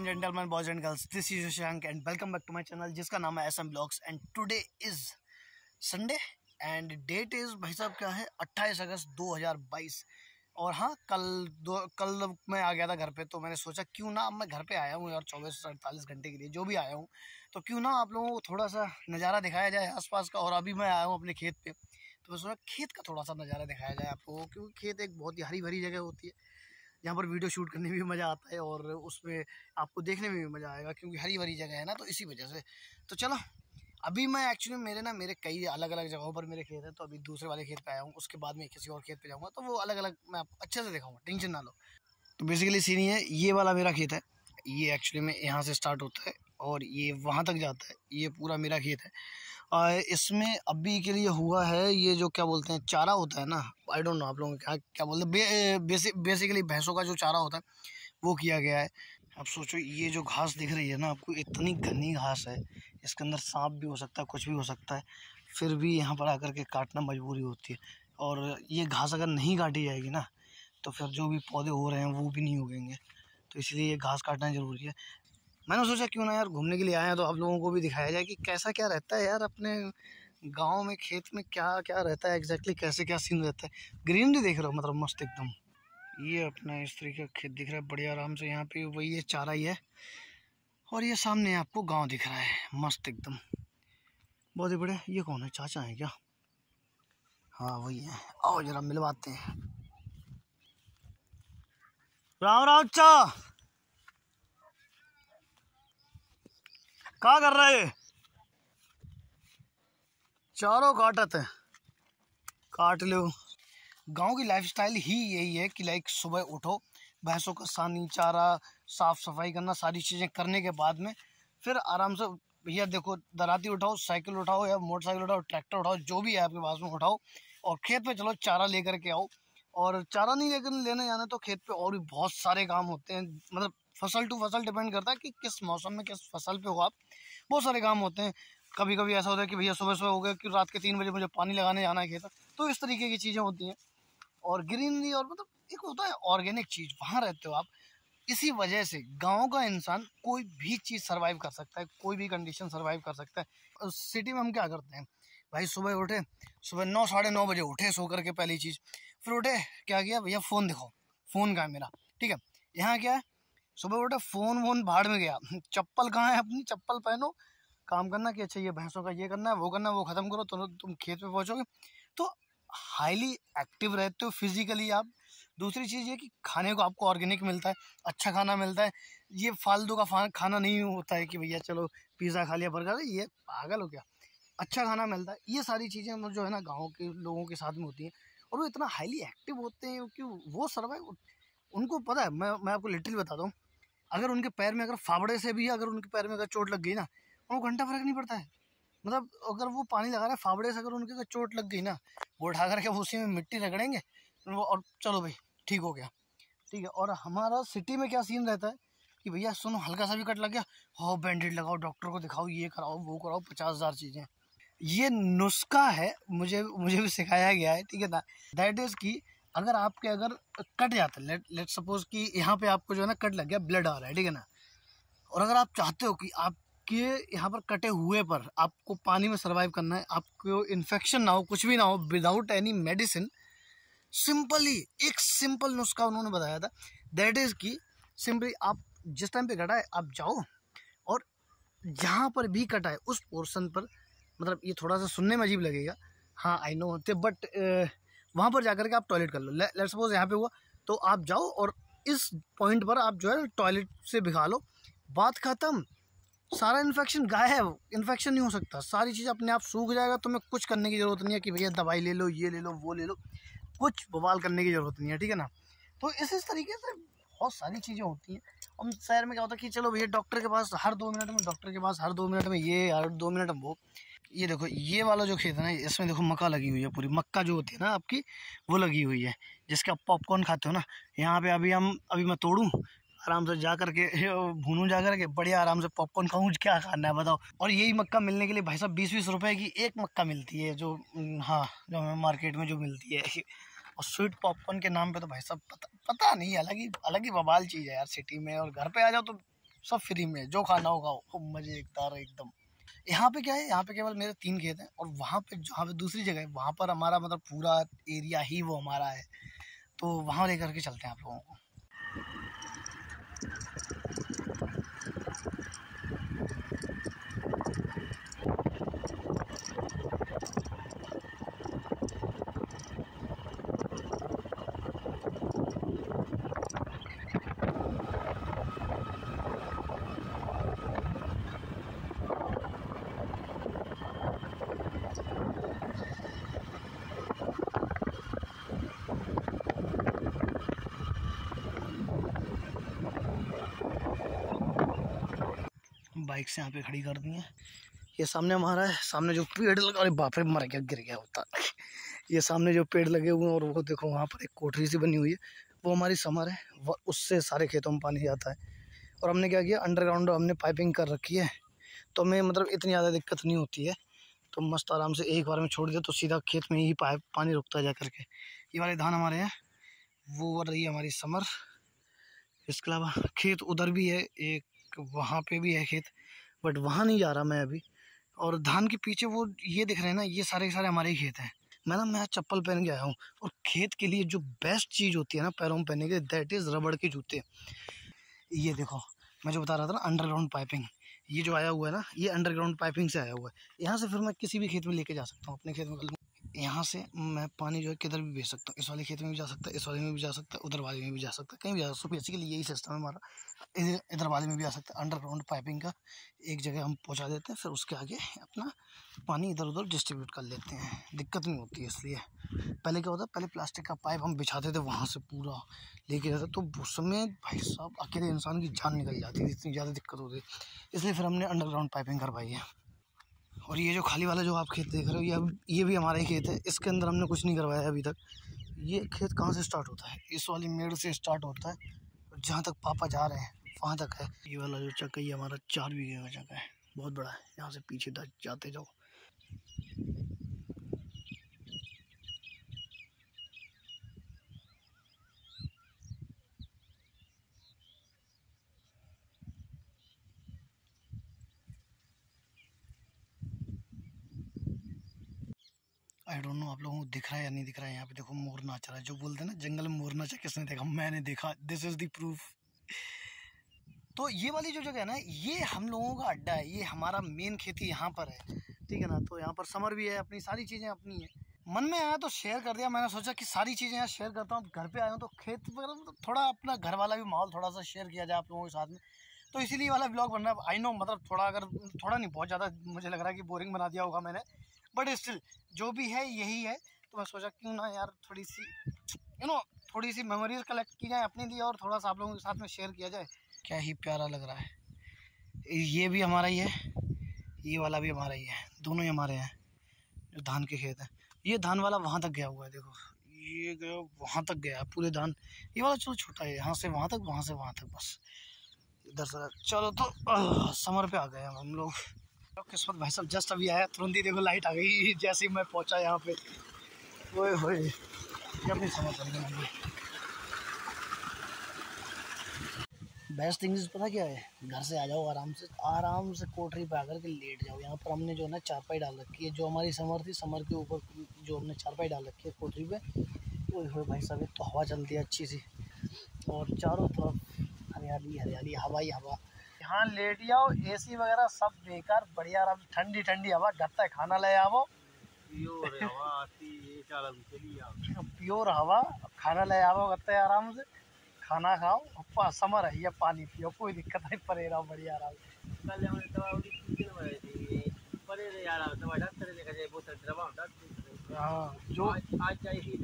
And gentleman, boys and girls, this is Shashank and welcome back to my channel जिसका नाम है SM blogs. And today is Sunday and date is भाई साहब क्या है 28 अगस्त 2022। और हाँ, कल मैं आ गया था घर पे, तो मैंने सोचा क्यों ना, अब मैं घर पे आया हूँ यार 24 से 48 घंटे के लिए जो भी आया हूँ, तो क्यों ना आप लोगों को थोड़ा सा नज़ारा दिखाया जाए आसपास का। और अभी मैं आया हूँ अपने खेत पे, तो मैं सोचा खेत का थोड़ा सा नज़ारा दिखाया जाए आप लोगों को, क्योंकि खेत एक बहुत ही हरी भरी जगह होती है जहाँ पर वीडियो शूट करने में भी मज़ा आता है और उसमें आपको देखने में भी मज़ा आएगा, क्योंकि हरी भरी जगह है ना, तो इसी वजह से। तो चलो, अभी मैं एक्चुअली मेरे कई अलग अलग जगहों पर मेरे खेत हैं, तो अभी दूसरे वाले खेत पे आया हूँ, उसके बाद में किसी और खेत पे जाऊँगा, तो वो अलग अलग मैं आपको अच्छे से दिखाऊँगा, टेंशन ना लो। तो बेसिकली सीन ये है, ये वाला मेरा खेत है, ये एक्चुअली में यहाँ से स्टार्ट होता है और ये वहाँ तक जाता है, ये पूरा मेरा खेत है। इसमें अभी के लिए हुआ है ये जो क्या बोलते हैं चारा होता है ना, आई डोंट नो आप लोगों को क्या क्या बोलते हैं, बेसिकली भैंसों का जो चारा होता है वो किया गया है। अब सोचो, ये जो घास दिख रही है ना आपको, इतनी घनी घास है, इसके अंदर सांप भी हो सकता है, कुछ भी हो सकता है, फिर भी यहाँ पर आकर के काटना मजबूरी होती है। और ये घास अगर नहीं काटी जाएगी ना, तो फिर जो भी पौधे हो रहे हैं वो भी नहीं उगेंगे, तो इसलिए ये घास काटना ज़रूरी है। मैंने सोचा क्यों ना यार, घूमने के लिए आए हैं तो आप लोगों को भी दिखाया जाए कि कैसा क्या रहता है यार अपने गांव में, खेत में क्या क्या रहता है एग्जैक्टली, कैसे क्या सीन रहता है। ग्रीनरी देख रहे हो, मतलब मस्त एकदम। ये अपना इस तरीके का खेत दिख रहा है बढ़िया आराम से, यहाँ पे वही ये चारा ही है और ये सामने आपको गाँव दिख रहा है मस्त एकदम, बहुत ही बढ़िया। ये कौन है, चाचा है क्या? हाँ वही है, आओ जरा मिलवाते हैं। राम राम चा, क्या कर रहे हैं? चारों काटत है, काट लो। गांव की लाइफस्टाइल ही यही है कि लाइक सुबह उठो, भैंसों का सानी चारा साफ सफाई करना, सारी चीज़ें करने के बाद में फिर आराम से भैया देखो, दराती उठाओ, साइकिल उठाओ या मोटरसाइकिल उठाओ, ट्रैक्टर उठाओ, जो भी है आपके पास में उठाओ और खेत पे चलो, चारा लेकर के आओ। और चारा नहीं लेकर लेने जाना तो खेत पे और भी बहुत सारे काम होते हैं, मतलब फसल टू फसल डिपेंड करता है कि किस मौसम में किस फसल पे हो आप, बहुत सारे काम होते हैं। कभी कभी ऐसा होता है कि भैया सुबह सुबह हो गया कि रात के 3 बजे मुझे पानी लगाने जाना है खेत, तो इस तरीके की चीज़ें होती हैं। और ग्रीनरी और मतलब एक होता है ऑर्गेनिक चीज़, वहाँ रहते हो आप, इसी वजह से गांव का इंसान कोई भी चीज़ सर्वाइव कर सकता है, कोई भी कंडीशन सर्वाइव कर सकता है। सिटी में हम क्या करते हैं भाई, सुबह उठे, सुबह 9 साढ़े 9 बजे उठे सो करके, पहली चीज़ फिर उठे, क्या किया भैया, फ़ोन दिखाओ, फ़ोन कहाँ है मेरा, ठीक है। यहाँ क्या है, सुबह उठे फ़ोन वोन भाड़ में गया, चप्पल कहाँ है अपनी, चप्पल पहनो, काम करना कि अच्छा ये भैंसों का ये करना है, वो ख़त्म करो, तो तुम खेत पे पहुँचोगे, तो हाईली एक्टिव रहते हो फिजिकली आप। दूसरी चीज़ ये कि खाने को आपको ऑर्गेनिक मिलता है, अच्छा खाना मिलता है, ये फालतू का खाना नहीं होता है कि भैया चलो पिज़्ज़ा खा लिया, बर्गर, ये पागल हो गया, अच्छा खाना मिलता है। ये सारी चीज़ें जो है ना गाँव के लोगों के साथ में होती हैं, और वो इतना हाईली एक्टिव होते हैं कि वो सर्वाइव, उनको पता है, मैं आपको लिटरली बताता हूँ, अगर उनके पैर में अगर फावड़े से भी अगर उनके पैर में अगर चोट लग गई ना, उनको घंटा फर्क नहीं पड़ता है। मतलब अगर वो पानी लगा रहे हैं फावड़े से, अगर उनके अगर चोट लग गई ना, वो उठा करके उसी में मिट्टी रगड़ेंगे वो, और चलो भाई ठीक हो गया, ठीक है। और हमारा सिटी में क्या सीन रहता है कि भैया सुनो, हल्का सा भी कट लग गया, हो बैंडेड लगाओ, डॉक्टर को दिखाओ, ये कराओ वो कराओ, 50,000 चीज़ें। ये नुस्खा है, मुझे मुझे भी सिखाया गया है, ठीक है ना। दैट इज़ कि अगर आपके अगर कट जाता है, लेट सपोज कि यहाँ पे आपको जो है ना कट लग गया, ब्लड आ रहा है, ठीक है ना, और अगर आप चाहते हो कि आपके यहाँ पर कटे हुए पर आपको पानी में सर्वाइव करना है, आपको इन्फेक्शन ना हो, कुछ भी ना हो, विदाउट एनी मेडिसिन, सिंपली एक सिंपल नुस्खा उन्होंने बताया था। दैट इज़ कि सिंपली आप जिस टाइम पे कटा है आप जाओ, और जहाँ पर भी कटा है उस पोर्शन पर, मतलब ये थोड़ा सा सुनने में अजीब लगेगा, हाँ आई नो होते, बट वहाँ पर जाकर के आप टॉयलेट कर लो। लेट्स सपोज यहाँ पे हुआ, तो आप जाओ और इस पॉइंट पर आप जो है टॉयलेट से भिगा लो, बात ख़त्म, सारा इन्फेक्शन गायब, इन्फेक्शन नहीं हो सकता, सारी चीज़ अपने आप सूख जाएगा। तुम्हें कुछ करने की ज़रूरत नहीं है कि भैया दवाई ले लो, ये ले लो, वो ले लो, कुछ बवाल करने की ज़रूरत नहीं है, ठीक है ना। तो इस तरीके से बहुत सारी चीज़ें होती हैं। हम शहर में क्या होता है कि चलो भैया डॉक्टर के पास हर 2 मिनट में, डॉक्टर के पास हर 2 मिनट में ये, हर 2 मिनट में वो। ये देखो, ये वाला जो खेत है ना, इसमें देखो मक्का लगी हुई है, पूरी मक्का जो होती है ना आपकी, वो लगी हुई है, जिसका आप पॉपकॉर्न खाते हो ना। यहाँ पे अभी मैं तोड़ूँ, आराम से जा करके भूनूँ, जा करके बढ़िया आराम से पॉपकॉर्न खाऊँ, क्या खाना है बताओ। और यही मक्का मिलने के लिए भाई साहब 20-20 रुपए की एक मक्का मिलती है, जो हाँ, जो हमें मार्केट में जो मिलती है। और स्वीट पॉपकॉर्न के नाम पे तो भाई साहब पता नहीं, अलग ही बवाल चीज़ है यार सिटी में, और घर पे आ जाओ तो सब फ्री में, जो खाना होगा खूब मजे एकदम। यहाँ पे क्या है, यहाँ पे केवल मेरे 3 खेत हैं और वहाँ पे जहाँ पे दूसरी जगह है वहाँ पर हमारा मतलब पूरा एरिया ही वो हमारा है, तो वहाँ लेकर के चलते हैं आप लोगों को। बाइक से यहाँ पे खड़ी कर दी है। ये सामने हमारा है, सामने जो पेड़ लगा, अरे बाप रे मर गया, गिर गया होता। ये सामने जो पेड़ लगे हुए हैं और वो देखो वहाँ पर एक कोठरी सी बनी हुई है, वो हमारी समर है, वो उससे सारे खेतों में पानी जाता है। और हमने क्या किया, अंडरग्राउंड हमने पाइपिंग कर रखी है, तो हमें मतलब इतनी ज़्यादा दिक्कत नहीं होती है। तो मस्त आराम से एक बार में छोड़ दिया तो सीधा खेत में ही पाइप पानी रुकता जा करके। ये वाले धान हमारे हैं, वो रही हमारी समर। इसके अलावा खेत उधर भी है एक, वहाँ पे भी है खेत, बट वहाँ नहीं जा रहा मैं अभी। और धान के पीछे वो ये दिख रहे हैं ना, ये सारे के सारे हमारे ही खेत हैं। मैं चप्पल पहन के आया हूँ, और खेत के लिए जो बेस्ट चीज़ होती है ना पैरों में पहनने के, दैट इज़ रबड़ के जूते। ये देखो मैं जो बता रहा था ना अंडरग्राउंड पाइपिंग, ये जो आया हुआ है ना, ये अंडरग्राउंड पाइपिंग से आया हुआ है। यहाँ से फिर मैं किसी भी खेत में लेके जा सकता हूँ, अपने खेत में। यहाँ से मैं पानी जो है किधर भी भेज सकता हूँ, इस वाले खेत में भी जा सकता है, इस वाले में भी जा सकता है, उधर वाले में भी जा सकता है, कहीं भी जा सकता है। बेसिकली यही सिस्टम है हमारा, इधर वाले में भी आ सकता है। अंडरग्राउंड पाइपिंग का एक जगह हम पहुँचा देते हैं, फिर उसके आगे अपना पानी इधर उधर डिस्ट्रीब्यूट कर लेते हैं, दिक्कत नहीं होती है। इसलिए पहले क्या होता है, पहले प्लास्टिक का पाइप हम बिछाते थे, वहाँ से पूरा लेके जाते, तो उसमें भाई साहब अकेले इंसान की जान निकल जाती थी, इतनी ज़्यादा दिक्कत होती। इसलिए फिर हमने अंडरग्राउंड पाइपिंग करवाई है। और ये जो खाली वाला जो आप खेत देख रहे हो, ये भी हमारा ही खेत है, इसके अंदर हमने कुछ नहीं करवाया अभी तक। ये खेत कहाँ से स्टार्ट होता है, इस वाली मेड़ से स्टार्ट होता है, जहाँ तक पापा जा रहे हैं वहाँ तक है। ये वाला जो चक्का, ये हमारा 4 बीघे का चक्का है, बहुत बड़ा है। यहाँ से पीछे जाते जाओ। आई डोंट नो आप लोगों को दिख रहा है या नहीं दिख रहा है। यहाँ पे देखो मोर नाच रहा है, जो बोलते हैं ना जंगल में मोर नाचा किसने देखा, मैंने देखा, दिस इज द प्रूफ। तो ये वाली जो जगह है ना, ये हम लोगों का अड्डा है, ये हमारा मेन खेती यहाँ पर है, ठीक है ना। तो यहाँ पर समर भी है, अपनी सारी चीज़ें अपनी है। मन में आया तो शेयर कर दिया, मैंने सोचा कि सारी चीज़ें यहाँ शेयर करता हूँ। घर पे आया हूँ तो खेत वगैरह तो थोड़ा अपना घर वाला भी माहौल थोड़ा सा शेयर किया जाए आप लोगों के साथ में, तो इसीलिए वाला ब्लॉग बन रहा है। आई नो मतलब थोड़ा, अगर थोड़ा नहीं बहुत ज़्यादा मुझे लग रहा है कि बोरिंग बना दिया होगा मैंने, बट स्टिल जो भी है यही है। तो मैं सोचा क्यों ना यार थोड़ी सी थोड़ी सी मेमोरीज कलेक्ट की जाए अपने लिए, और थोड़ा सा आप लोगों के साथ में शेयर किया जाए। क्या ही प्यारा लग रहा है। ये भी हमारा ही है, ये वाला भी हमारा ही है, दोनों ही हमारे हैं जो धान के खेत हैं। ये धान वाला वहाँ तक गया हुआ है, देखो ये गया वहाँ तक गया पूरे धान। ये वाला चलो छोटा है, यहाँ से वहाँ तक, वहाँ से वहाँ तक, बस इधर से। चलो तो समर पे आ गए हम लोग। किस्मत भाई साहब जस्ट अभी आया, तुरंत ही देखो लाइट आ गई जैसे ही मैं पहुँचा यहाँ पे। ओए होए, ये अपनी समझ चल गई। बेस्ट थिंग्स पता क्या है, घर से आ जाओ आराम से कोठरी पे आकर के लेट जाओ। यहाँ पर हमने जो है ना चारपाई डाल रखी है, जो हमारी समर थी, समर के ऊपर जो हमने चारपाई डाल रखी है कोठरी पे। ओए होए भाई साहब, एक तो हवा चलती है अच्छी सी, और चारों तरफ हरियाली हरियाली, हवा ही हवा। यहाँ लेट जाओ, एसी वगैरह सब बेकार, बढ़िया आराम, ठंडी ठंडी हवा। घर तक खाना ले आओ, प्योर हवा, खाना ले आओ, घर तक आराम से खाना खाओ, समर है, या पानी पियो, कोई दिक्कत नहीं, परे रहो बढ़िया आराम। हाँ जो आज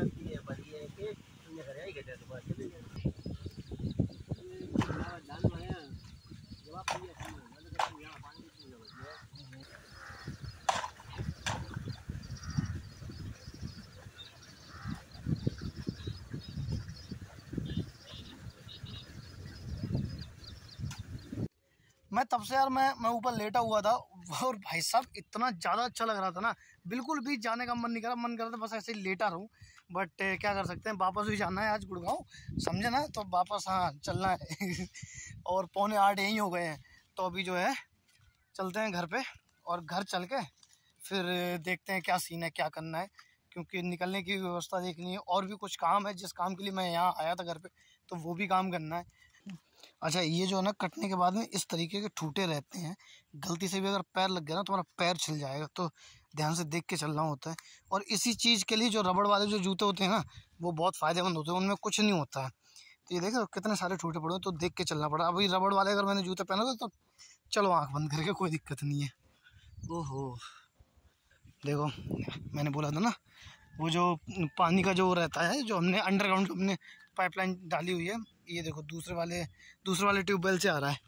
मैं तब से यार मैं ऊपर लेटा हुआ था, और भाई साहब इतना ज़्यादा अच्छा लग रहा था ना, बिल्कुल भी जाने का मन नहीं करा, मन कर रहा था बस ऐसे ही लेटा रहूं। बट क्या कर सकते हैं, वापस भी जाना है आज गुड़गांव, समझे ना, तो वापस हाँ चलना है और 7:45 यहीं हो गए हैं, तो अभी जो है चलते हैं घर पे, और घर चल के फिर देखते हैं क्या सीन है, क्या करना है, क्योंकि निकलने की व्यवस्था देखनी है, और भी कुछ काम है जिस काम के लिए मैं यहाँ आया था घर पे, तो वो भी काम करना है। अच्छा, ये जो है ना, कटने के बाद में इस तरीके के ठूटे रहते हैं, गलती से भी अगर पैर लग गया ना तुम्हारा पैर छिल जाएगा, तो ध्यान से देख के चलना होता है। और इसी चीज़ के लिए जो रबड़ वाले जो जूते होते हैं ना, वो बहुत फ़ायदेमंद होते हैं, उनमें कुछ नहीं होता है। तो ये देखो कितने सारे ठूटे पड़े, तो देख के चलना पड़ा। अभी रबड़ वाले अगर मैंने जूते पहने तो चलो आँख बंद करके, कोई दिक्कत नहीं है। ओहो देखो, मैंने बोला था ना, वो जो पानी का जो रहता है, जो हमने अंडरग्राउंड हमने पाइपलाइन डाली हुई है, ये देखो दूसरे वाले ट्यूबवेल से आ रहा है।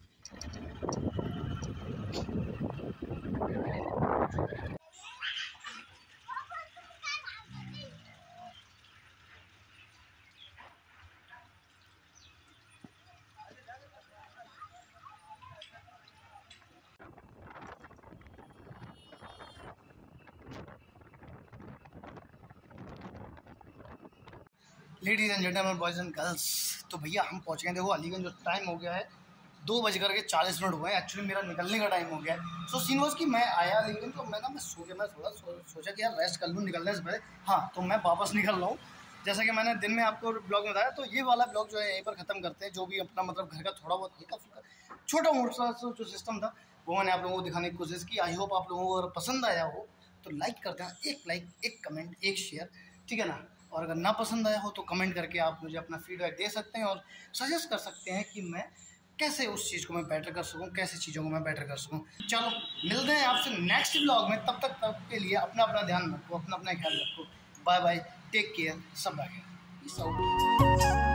Ladies and gentleman, boys and girls, तो भैया हम पहुंच गए। देखो अलीगंज जो टाइम हो गया है 2:40 हुए हैं, एक्चुअली मेरा निकलने का टाइम हो गया है। सो सीन वॉज कि मैं आया अलीगंज, तो मैं सो गया, मैं थोड़ा सोचा कि यार रेस्ट कर लूँ निकलने से पहले। हाँ, तो मैं वापस निकल रहा हूँ, जैसा कि मैंने दिन में आपको ब्लॉग में बताया। तो ये वाला ब्लॉग जो है यहीं पर ख़त्म करते हैं। जो भी अपना मतलब घर का थोड़ा बहुत हल्का फुल्का छोटा मोटा जो सिस्टम था, वो मैंने आप लोगों को दिखाने की कोशिश की। आई होप आप लोगों को अगर पसंद आया हो तो लाइक कर देना, एक लाइक, एक कमेंट, एक शेयर, ठीक है ना। और अगर ना पसंद आया हो तो कमेंट करके आप मुझे अपना फीडबैक दे सकते हैं, और सजेस्ट कर सकते हैं कि मैं कैसे उस चीज़ को मैं बेटर कर सकूं, कैसे चीज़ों को मैं बेटर कर सकूं। चलो मिलते हैं आपसे नेक्स्ट ब्लॉग में, तब तक के लिए अपना ध्यान रखो, अपना ख्याल रखो। बाय बाय, टेक केयर, सब बाय।